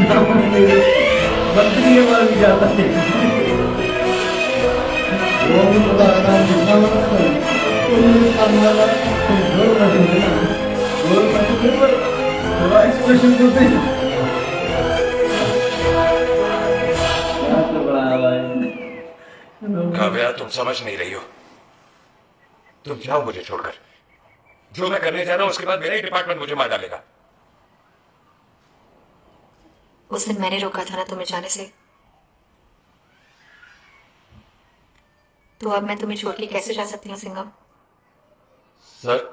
मंत्री वाला जाता है वो वाला जितना मतलब तो हमारा जोर लगेगा ना जोर लगेगा थोड़ा एक्सप्रेशन देते हैं काव्या, तुम समझ नहीं रही हो। तुम जाओ मुझे छोड़कर। जो मैं करने जा रहा हूं उसके बाद मेरा ही डिपार्टमेंट मुझे मार डालेगा। उस दिन मैंने रोका था ना तुम्हें जाने से, तो अब मैं तुम्हें छोड़ के कैसे जा सकती हूँ सिंघम? सर,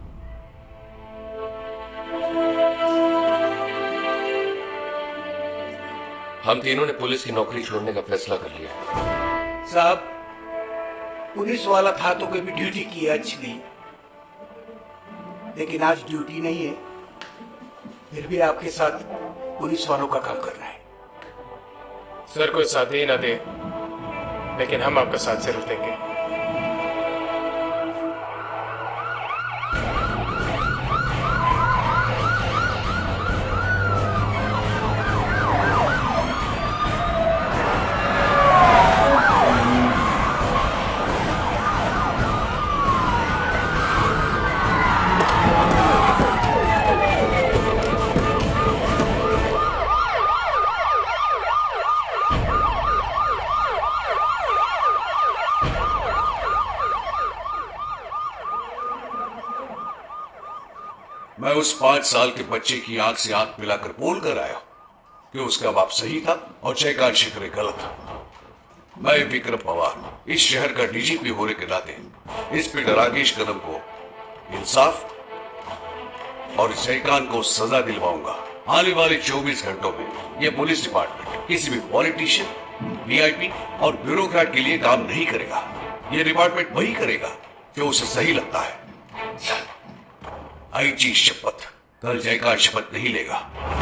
हम तीनों ने पुलिस की नौकरी छोड़ने का फैसला कर लिया। साहब, पुलिस वाला था तो कभी ड्यूटी की अच्छी नहीं, लेकिन आज ड्यूटी नहीं है, फिर भी आपके साथ पुलिस वालों का काम कर रहा है। सर कोई साथ ही ना दे, लेकिन हम आपका साथ जरूर देंगे। मैं उस 5 साल के बच्चे की आंख से आंख मिलाकर बोल कर आया कि उसका बाप सही था और जयकांत शिखरे गलत था। मैं विक्रम पवार इस शहर का डीजीपी होने के नाते इंस्पेक्टर राकेश कदम को इंसाफ और जयकांत को सजा दिलवाऊंगा। आने वाले 24 घंटों में यह पुलिस डिपार्टमेंट किसी भी पॉलिटिशियन, वीआईपी और ब्यूरोक्रेट के लिए काम नहीं करेगा। यह डिपार्टमेंट वही करेगा जो उसे सही लगता है। आईजी शपथ, कल जयकांत शपथ नहीं लेगा।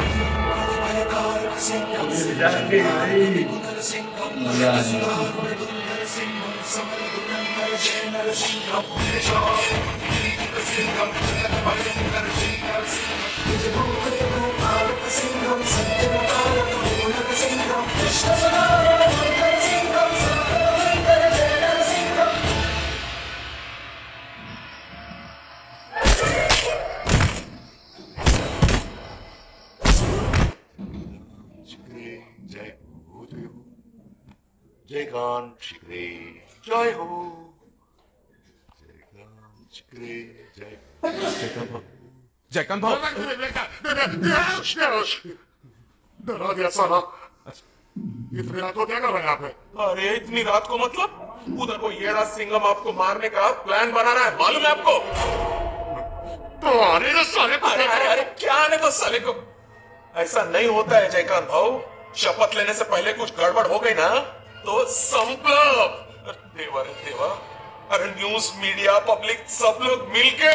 जयकांत शिखरे जय हो, जयकांत शिखरे जय। जयकांत भाव, डरा दिया साला। इतनी रात को क्या कर रहे हैं आप? अरे इतनी रात को मतलब उधर को येड़ा सिंघम आपको मारने का प्लान बना रहा है, मालूम है आपको? तो आने दो साले को। अरे अरे अरे क्या आने दो साले को? ऐसा नहीं होता है जयकांत भाव। शपथ लेने से पहले कुछ गड़बड़ हो गई ना तो संपला। देवा रे देवा, अरे न्यूज मीडिया पब्लिक सब लोग मिलके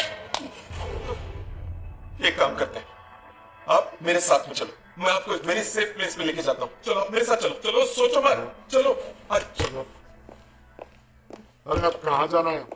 एक काम करते हैं, आप मेरे साथ में चलो, मैं आपको मेरी सेफ प्लेस में लेके जाता हूँ। चलो आप मेरे साथ चलो, चलो सोचो मत, चलो। अरे चलो। अरे अब कहाँ जाना है?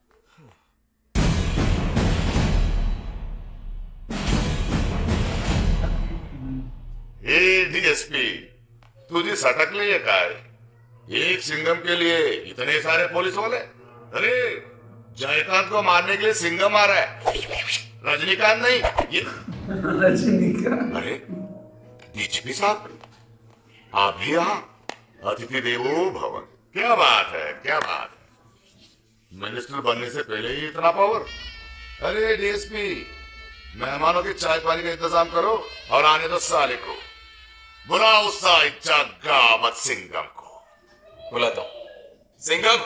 डीएसपी, तुझी सटक नहीं है काय? एक सिंघम के लिए इतने सारे पुलिस वाले? अरे जयकांत को मारने के लिए सिंघम आ रहा है, रजनीकांत नहीं। ये रजनीकांत। अरे डीजीपी साहब, आप भी यहाँ? अतिथि देवो भव। क्या बात है, क्या बात है। मिनिस्टर बनने से पहले ही इतना पावर? अरे डीएसपी, मेहमानों के चाय पानी का इंतजाम करो और आने दो साले को। बुलाओ साइचा गावत सिंघम को। बुलाता हूं। सिंघम,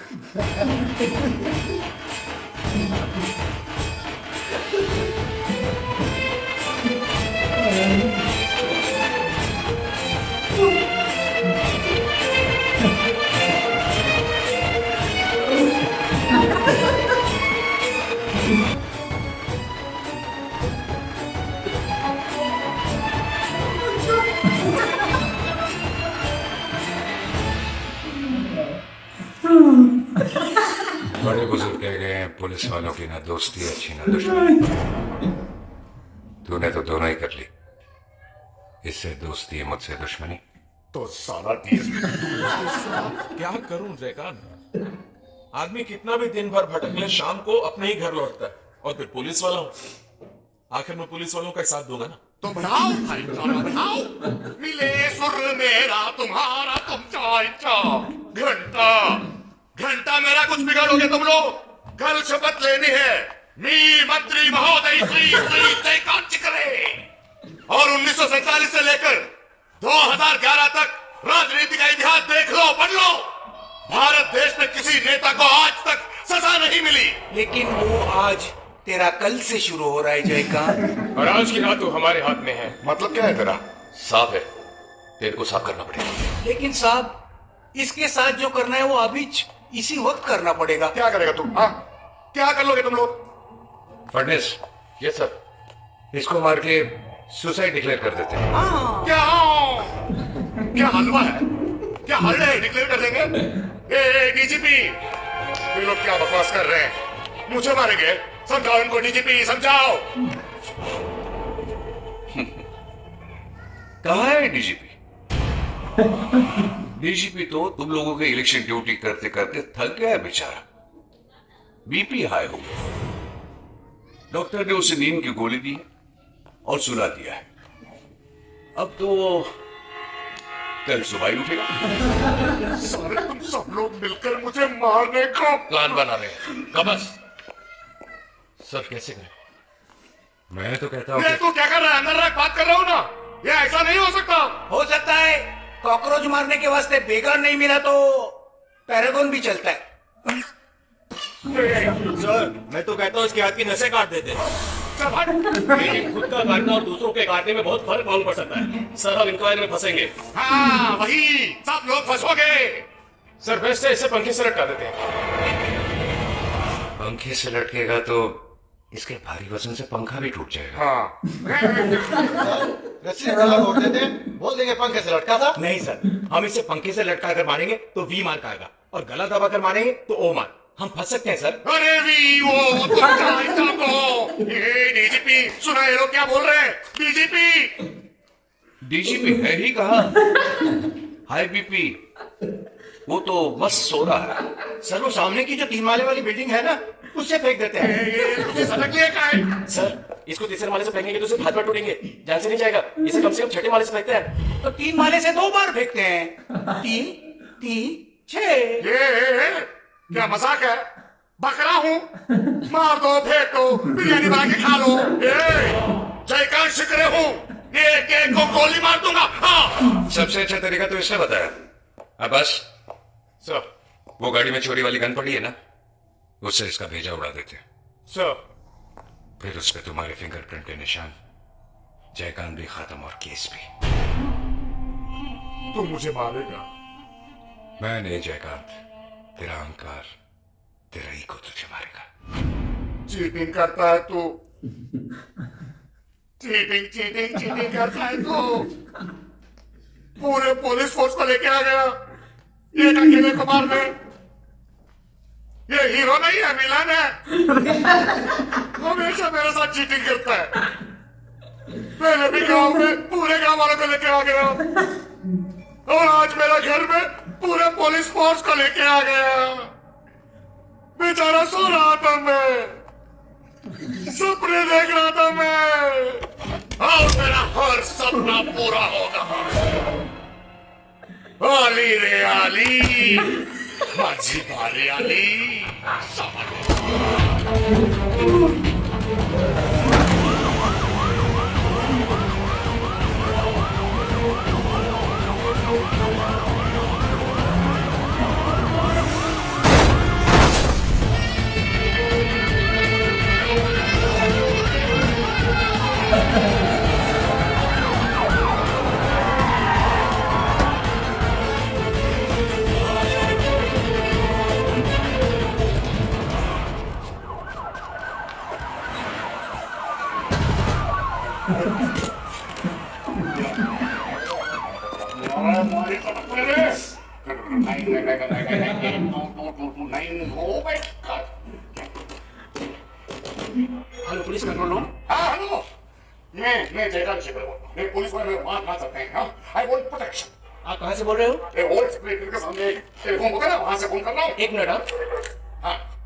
बड़े बुजुर्ग कह गए हैं, पुलिस वालों की ना दोस्ती अच्छी ना दुश्मनी। तूने तो दोनों ही कर ली। इससे दोस्ती है, मुझसे दुश्मनी। तो साला डीएसपी क्या करूं जयकांत? आदमी कितना भी दिन भर भटक ले, शाम को अपने ही घर लौटता है। और फिर पुलिस वाला हूं, आखिर में पुलिस वालों का साथ दूंगा ना। तो बढ़ाओ भाई, बढ़ाओ। मिले सुर मेरा तुम्हारा तुम चाचा, घंटा घंटा मेरा कुछ बिगाड़ोगे तुम लोग। कल शपथ लेनी है, मी मंत्री महोदय श्री श्री जयकांत चिकरे। और 1947 से लेकर 2011 तक राजनीति का इतिहास देख लो, पढ़ लो। भारत देश में किसी नेता को आज तक सजा नहीं मिली। लेकिन वो आज तेरा कल से शुरू हो रहा है जयकांत। और आज की रात तो हमारे हाथ में है। मतलब क्या है तेरा? साफ है, तेरे को साफ करना पड़ेगा। लेकिन साहब, इसके साथ जो करना है वो अभी इसी वक्त करना पड़ेगा। क्या करेगा तुम? हाँ, क्या कर लोगे तुम लोग? फर्नेस, ये सर, इसको मार के सुसाइड डिक्लेयर कर देते हैं। क्या हलवा है? क्या हल्ला है? डिक्लेयर कर देंगे? ए डीजीपी, ये लोग क्या बकवास कर रहे हैं? मुझे मारेंगे? समझाओ इनको डीजीपी, समझाओ। कहाँ है डीजीपी? डीजीपी तो तुम लोगों के इलेक्शन ड्यूटी करते करते थक गया है बेचारा, बीपी हाई हो गया। डॉक्टर ने उसे नींद की गोली दी और सुला दिया है। अब तो कल सुबह ही उठेगा। सारे तुम सब लोग मिलकर मुझे मारने को प्लान बना रहे हैं। कबस सर, कैसे करें? मैं तो कहता हूँ ये तू क्या कर रहा है? अंदर रख, बात कर रहा हूँ ना। ये ऐसा नहीं हो सकता। हो सकता है कॉकरोच मारने के वास्ते बेगार नहीं मिला तो पैरागॉन भी चलता है। सर, मैं तो कहता हूँ इसके हाथ की नसें काट देते। लेकिन खुद का काटना और दूसरों के काटने में बहुत फर्क मालूम पड़ सकता है। सर, हम इंक्वायरी में फंसेंगे। हाँ, वही सब लोग फंसोगे। सर, बेस्ट है इसे पंखे से लटका देते हैं। पंखे से लटकेगा तो इसके भारी वजन से पंखा भी टूट जाएगा। हाँ। रस्सी से गला घोट देते हैं, बोल देंगे पंखे से लटका था। नहीं सर, हम इसे पंखे से लटका कर मारेंगे तो वी मार्क आएगा, और गला दबा कर मारेंगे तो ओ मार्क। हम फंस सकते हैं सर। अरे वी वो तुम ये डीजीपी, सुना ये लोग क्या बोल रहे हैं? डीजीपी, डीजीपी है ही कहा। हाई बीपी, वो तो बस सो रहा है। सर, वो सामने की जो 3 माले वाली बिल्डिंग है ना, उससे फेंक देते हैं। ये तुझे सड़क लिए का है? सर, इसको तीसरे माले से फेंकेंगे तो सिर्फ हाथ पैर टूटेंगे, जान से नहीं जाएगा। इसे कम से कम 6ठे माले से फेंकते हैं। तो 3 माले से 2 बार फेंकते हैं। 3 3 6। ये क्या मजाक है? बकरा हूँ? मार दो, फेंक दो, बिरयानी बना के खा लो। जयकांत शिकरे हूँ, एक को गोली मार दूंगा। हाँ। सबसे अच्छा तरीका तो इसने बताया। अब बस सर, वो गाड़ी में चोरी वाली गन पड़ी है ना, उससे इसका भेजा उड़ा देते हैं। सर, फिर उस पर तुम्हारे फिंगरप्रिंट के निशान, जयकांत भी खत्म और केस भी। तू मुझे मारेगा? मैं नहीं जयकांत, तेरा अहंकार, तेरा ईगो तुझे मारेगा। चीटिंग करता है तू। चीटिंग करता है तू। पूरे पुलिस फोर्स को लेके आ गया ये अकेले को मारने। ये हीरो नहीं है, विलन है। हमेशा मेरे साथ चीटिंग करता है। पहले भी गांव में पूरे गांव वालों को लेके आ गया, और आज मेरा घर में पूरे पुलिस फोर्स को लेके आ गया। बेचारा सो रहा था, मैं सपने देख रहा था मैं, और मेरा हर सपना पूरा होगा। आली रे आली, माझी भारी आली। Hello police control room. हाँ हेलो, मैं जयकांत शेखर बोल रहा हूँ। मैं पुलिस वाले मारना चाहते हैं। I want protection. आप कहाँ से बोल रहे हो? ओल्ड सेक्रेटरी के सामने टेलीफोन होता है ना, वहां से फोन कर रहा हूँ। एक मिनट। हाँ